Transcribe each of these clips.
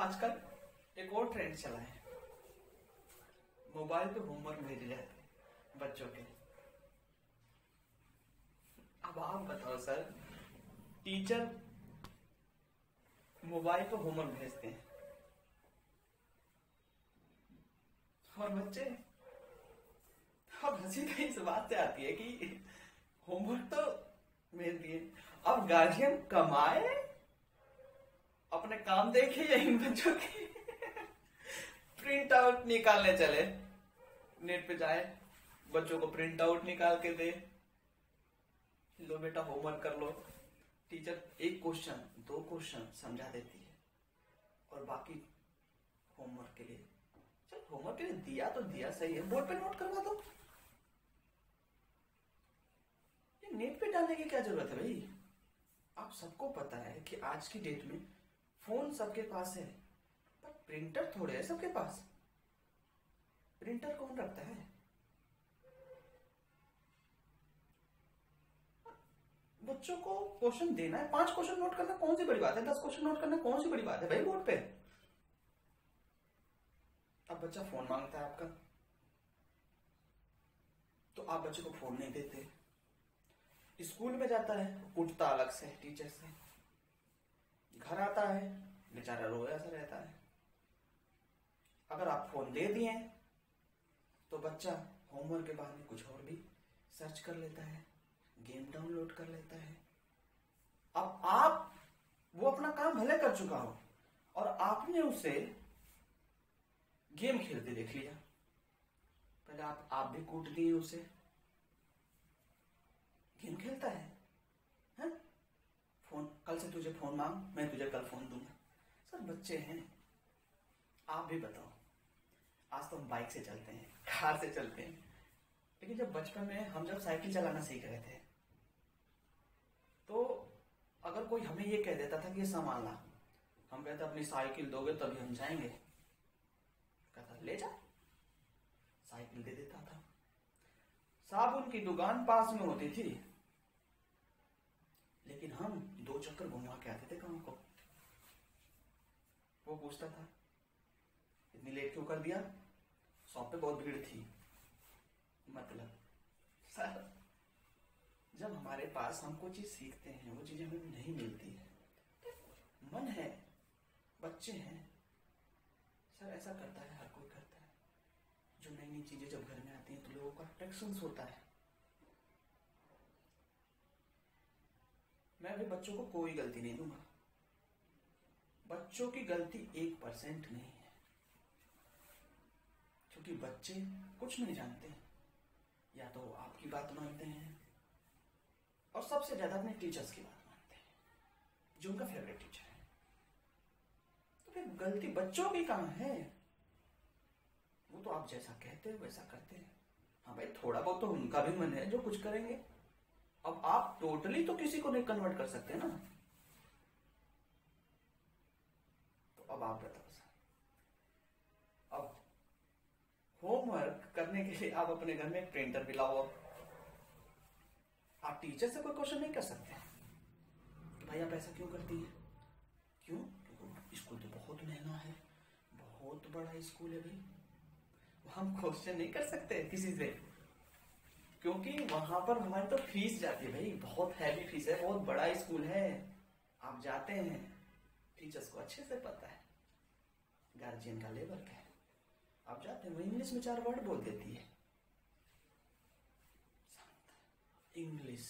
आजकल एक और ट्रेंड चला है, मोबाइल पे होमवर्क भेजे जाते हैं बच्चों के। अब आप बताओ सर, टीचर मोबाइल पे होमवर्क भेजते हैं और बच्चे, अब हंसी तो इस बात से आती है कि होमवर्क तो भेज दिए, अब गार्जियन कमाए अपने काम देखे या इन बच्चों के प्रिंट आउट निकालने चले, नेट पे जाए, बच्चों को प्रिंट आउट निकाल के दे, लो बेटा होमवर्क कर लो। टीचर एक क्वेश्चन दो क्वेश्चन समझा देती है और बाकी होमवर्क के लिए, चल होमवर्क के लिए दिया तो दिया, सही है, बोर्ड पे नोट करवा दो। ये नेट पे डालने की क्या जरूरत है भाई? आप सबको पता है कि आज की डेट में फोन सबके पास है, पर प्रिंटर थोड़े है सबके पास। प्रिंटर कौन रखता है? बच्चों को क्वेश्चन देना है, 5 क्वेश्चन नोट करना कौन सी बड़ी बात है, 10 क्वेश्चन नोट करना कौन सी बड़ी बात है भाई बोर्ड पे। अब बच्चा फोन मांगता है आपका, तो आप बच्चे को फोन नहीं देते। स्कूल में जाता है, उठता अलग से टीचर से, घर आता है बेचारा रोया सा रहता है। अगर आप फोन दे दिए तो बच्चा होमवर्क के बहाने कुछ और भी सर्च कर लेता है, गेम डाउनलोड कर लेता है। अब आप, वो अपना काम भले कर चुका हो और आपने उसे गेम खेलते देख लिया, पहले आप भी कूट दिए उसे, गेम खेलता है? फोन, कल से तुझे फोन मांग, मैं तुझे कल फोन दूंगा। सर बच्चे हैं, आप भी बताओ, आज तो हम बाइक से चलते हैं, कार से चलते हैं, लेकिन जब बचपन में हम जब साइकिल चलाना सीख रहे थे, तो अगर कोई हमें ये कह देता था कि ये सामान ला, हम कहते अपनी साइकिल दोगे तभी हम जाएंगे, कहता ले जा, साइकिल दे देता था। साबुन की दुकान पास में होती थी, लेकिन हम 2 चक्कर घुमा के आते थे गांव को। वो पूछता था इतनी लेट क्यों कर दिया, शॉप पे बहुत भीड़ थी। मतलब सर, जब हमारे पास हम कोई चीज सीखते हैं, वो चीज हमें नहीं मिलती है, मन है, बच्चे हैं, सर ऐसा करता है, हर कोई करता है। जो नई नई चीजें जब घर में आती हैं तो लोगों का अट्रैक्शन होता है। मैं भी बच्चों को कोई गलती नहीं दूंगा, बच्चों की गलती 1% नहीं है, क्योंकि बच्चे कुछ नहीं जानते, या तो आपकी बात मानते हैं और सबसे ज्यादा अपने टीचर्स की बात मानते हैं, जो उनका फेवरेट टीचर है। तो फिर गलती बच्चों की कहां है? वो तो आप जैसा कहते हैं वैसा करते हैं। हाँ भाई, थोड़ा बहुत तो उनका भी मन है जो कुछ करेंगे। अब आप टोटली तो किसी को नहीं कन्वर्ट कर सकते ना। तो अब आप बताओ सर, अब होमवर्क करने के लिए आप अपने घर में एक प्रिंटर भी लाओ। आप टीचर से कोई क्वेश्चन नहीं कर सकते कि भाई आप ऐसा क्यों करती है, क्यों? क्योंकि स्कूल तो बहुत महंगा है, बहुत बड़ा स्कूल है भाई, हम क्वेश्चन नहीं कर सकते किसी से, क्योंकि वहां पर हमारी तो फीस जाती है भाई, बहुत हैवी फीस है, बहुत बड़ा स्कूल है। आप जाते हैं, टीचर्स को अच्छे से पता है गार्जियन का लेवल क्या है। आप जाते हैं, वो इंग्लिश में 4 वर्ड बोल देती है, इंग्लिश,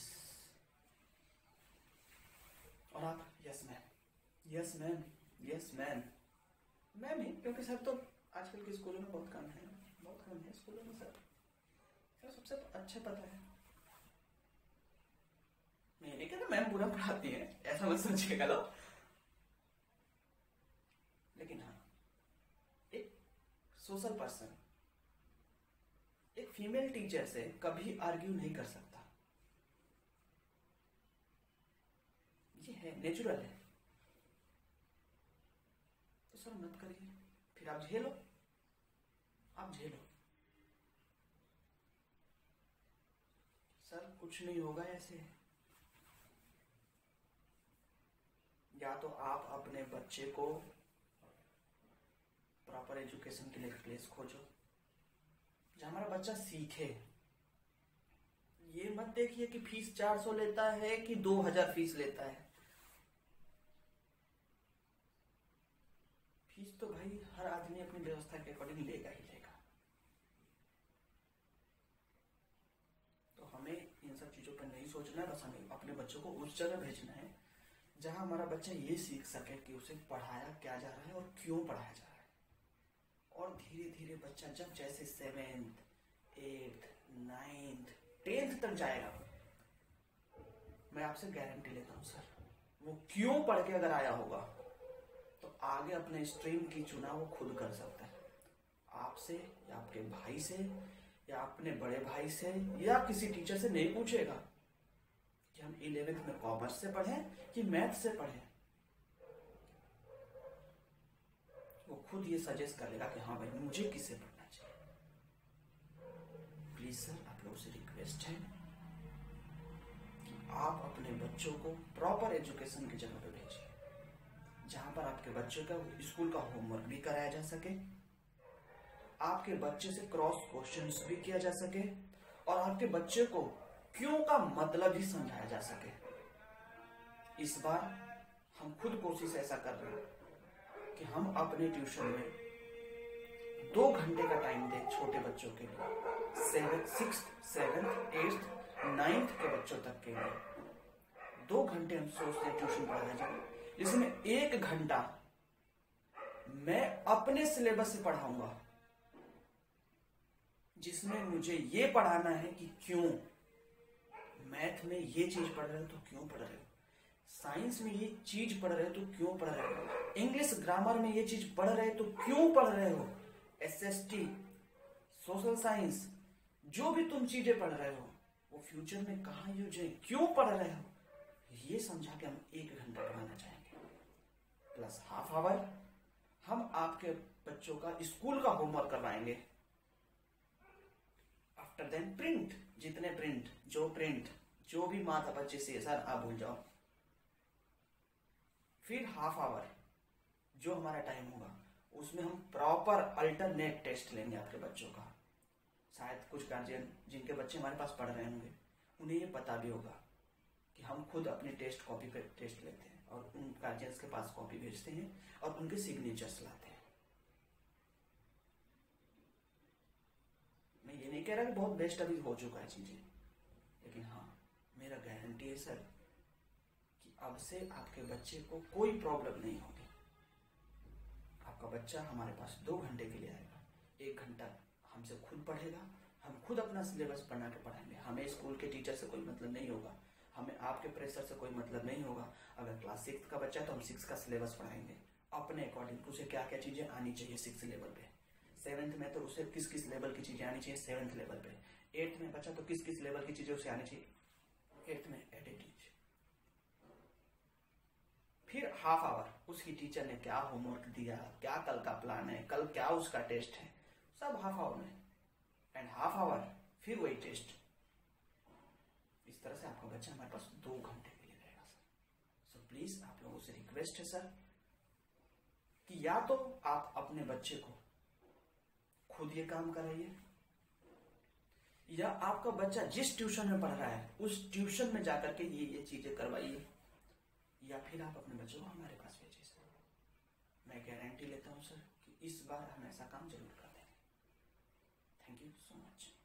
और आप yes ma'am, yes ma'am, yes ma'am, ma'am ही, क्योंकि सर तो आजकल के स्कूलों में बहुत कम है, बहुत कम है स्कूलों में सर, सबसे अच्छा पता है। मैं नहीं कहता मैम बुरा पढ़ाती है, ऐसा मत सोचिएगा लोग, लेकिन हाँ, एक सोशल पर्सन एक फीमेल टीचर से कभी आर्ग्यू नहीं कर सकता, ये है, नेचुरल है। तो सर मत करिए, फिर आप झेलो, आप झेलो। सर कुछ नहीं होगा ऐसे, या तो आप अपने बच्चे को प्रॉपर एजुकेशन के लिए प्लेस खोजो जहाँ हमारा बच्चा सीखे। ये मत देखिए कि फीस 400 लेता है कि 2000 फीस लेता है। फीस तो भाई हर आदमी अपनी व्यवस्था के अकॉर्डिंग लेगा ही लेगा। तो हमें इन सब चीजों पर नहीं सोचना है, बस हमें अपने बच्चों को उस जगह भेजना है जहां हमारा बच्चा ये सीख सके कि उसे पढ़ाया क्या जा रहा है और क्यों पढ़ाया जा रहा है। और धीरे धीरे बच्चा जब जैसे 7th, 8th, 9th, 10th तक जाएगा, मैं आपसे गारंटी लेता हूं सर, वो क्यों पढ़ के अगर आया होगा तो आगे अपने स्ट्रीम की चुनाव वो खुद कर सकता है। आपसे या आपके भाई से या अपने बड़े भाई से या किसी टीचर से नहीं पूछेगा कि हम 11th में कॉमर्स से पढ़ें कि मैथ से पढ़ें। वो खुद ये सजेस्ट करेगा कि हाँ भाई मुझे किससे पढ़ना चाहिए। प्लीज सर, आप लोगों से रिक्वेस्ट है कि आप अपने बच्चों को प्रॉपर एजुकेशन की जगह पे भेजिए जहां पर आपके बच्चों का स्कूल का होमवर्क भी कराया जा सके, आपके बच्चे से क्रॉस क्वेश्चंस भी किया जा सके और आपके बच्चे को क्यों का मतलब भी समझाया जा सके। इस बार हम खुद कोशिश ऐसा कर रहे हैं कि हम अपने ट्यूशन में 2 घंटे का टाइम दें छोटे बच्चों के लिए, 6th, 7th, 8th, 9th के बच्चों तक के लिए 2 घंटे हम सोचते हैं ट्यूशन पढ़ाया जाए, जिसमें 1 घंटा मैं अपने सिलेबस से पढ़ाऊंगा, जिसमें मुझे ये पढ़ाना है कि क्यों मैथ में ये चीज पढ़ रहे हो तो क्यों पढ़ रहे हो, साइंस में ये चीज पढ़ रहे हो तो क्यों पढ़ रहे हो, इंग्लिश ग्रामर में ये चीज पढ़ रहे हो तो क्यों पढ़ रहे हो, एसएसटी, सोशल साइंस, जो भी तुम चीजें पढ़ रहे हो वो फ्यूचर में कहाँ यूज है, क्यों पढ़ रहे हो, ये समझा के हम 1 घंटा पढ़ाना चाहेंगे। प्लस हाफ आवर हम आपके बच्चों का स्कूल का होमवर्क करवाएंगे। आफ्टर देन प्रिंट, जितने प्रिंट जो भी माता बच्चे से सर आप भूल जाओ। फिर हाफ आवर जो हमारा टाइम होगा उसमें हम प्रॉपर अल्टरनेट टेस्ट लेंगे आपके बच्चों का। शायद कुछ गार्जियन जिनके बच्चे हमारे पास पढ़ रहे होंगे उन्हें ये पता भी होगा कि हम खुद अपने टेस्ट कॉपी पे टेस्ट लेते हैं और उन गार्जियंस के पास कॉपी भेजते हैं और उनके सिग्नेचर्स लाते हैं। मैं ये नहीं कह रहा कि बहुत बेस्ट अभी हो चुका है चीजें, लेकिन हाँ मेरा गारंटी है सर कि अब से आपके बच्चे को कोई प्रॉब्लम नहीं होगी। आपका बच्चा हमारे पास 2 घंटे के लिए आएगा, 1 घंटा हमसे खुद पढ़ेगा, हम खुद अपना सिलेबस बना के पढ़ाएंगे। हमें स्कूल के टीचर से कोई मतलब नहीं होगा, हमें आपके प्रेशर से कोई मतलब नहीं होगा। अगर क्लास 6 का बच्चा तो हम 6 का सिलेबस पढ़ाएंगे अपने अकॉर्डिंग, उसे क्या क्या चीजें आनी चाहिए 6 लेवल पे। 7th में तो उसे किस किस लेवल की चीजें आनी चाहिए 7th लेवल पे। 8th में बच्चा तो किस किस लेवल की चीजें उसे आनी चाहिए 8th में एडिटिंग। फिर हाफ आवर उसकी टीचर ने क्या होमवर्क दिया, क्या कल का प्लान है, कल क्या उसका टेस्ट है, सब हाफ आवर में। एंड हाफ आवर फिर वही टेस्ट। इस तरह से आपका बच्चा हमारे पास 2 घंटे के लिए रहेगा सर। सो प्लीज आप लोगों से रिक्वेस्ट है सर कि या तो आप अपने बच्चे को खुद ये काम कराइए या आपका बच्चा जिस ट्यूशन में पढ़ रहा है उस ट्यूशन में जाकर के ये चीजें करवाइए, या फिर आप अपने बच्चों को हमारे पास भेजिए सर। मैं गारंटी लेता हूं सर कि इस बार हम ऐसा काम जरूर कर देंगे। Thank you so much.